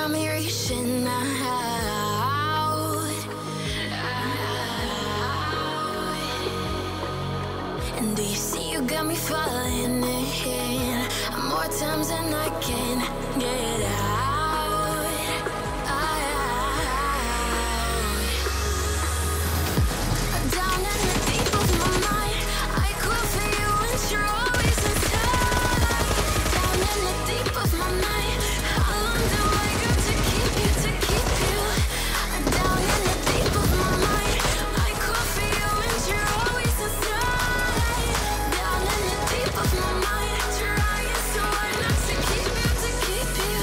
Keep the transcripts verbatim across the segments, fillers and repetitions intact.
got me reaching out, and do you see you got me falling in more times than I can get out. Down in the deep of my mind, I crawl for you and you're always inside. Down in the deep of my mind, how long do I got to keep you, to keep you? Down in the deep of my mind, I crawl for you and you're always inside. Down in the deep of my mind, trying so hard not to keep you, to keep you.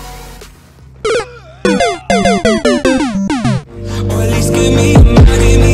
Or at least give me, give me